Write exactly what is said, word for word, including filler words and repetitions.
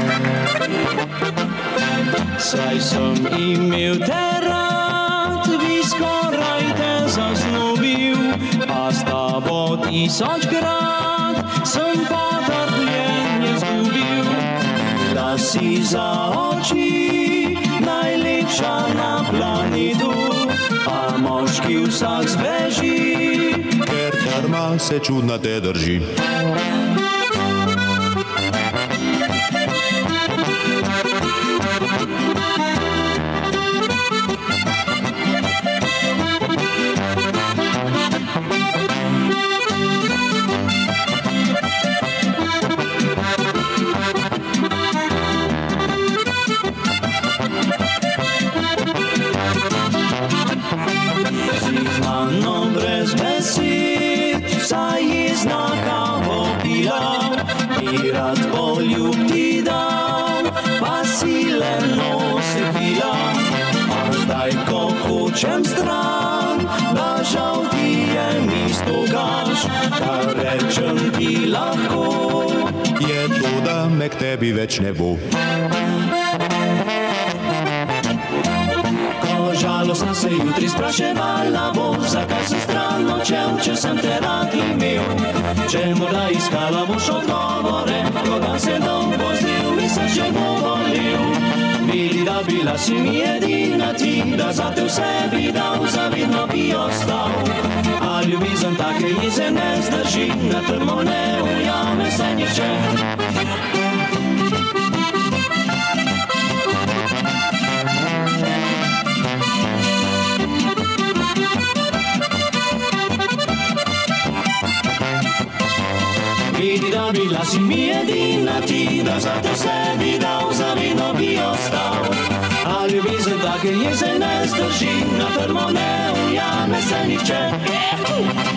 Saj sem imel te rad, bi skoraj te zasnobil, a s tabo tisočkrat sem potrpljenje zgubil. Da si za oči najlepša na planetu, a moški vsak zbeži, ker karma se čudna te drži. Znano brez besed, saj je znaka popila, bi rad poljub ti dal, pa sileno se pila. A zdaj, ko hočem stran, da žal ti je mesto gaš, kar rečem ti lahko, je to, da me k tebi več ne bo. Žalostna se jutri spraševala bo, zakaj si stran odšel, če sem te rad imel. Če morda iskala boš odgovore, ko dan se dolgo zdel in se že bo bolel. Vidi, da bila si mi edina ti, da za te vse bi dal, zavedno bi ostal. A ljubezen take jeze ne zdrži, na trmo ne ujame se nihče. Vidi, da bila si mi edina ti, da za te vse bi dal, zavedno bi ostal. A ljubezen take jeze ne zdrži, na trmo ne ujame se nihče.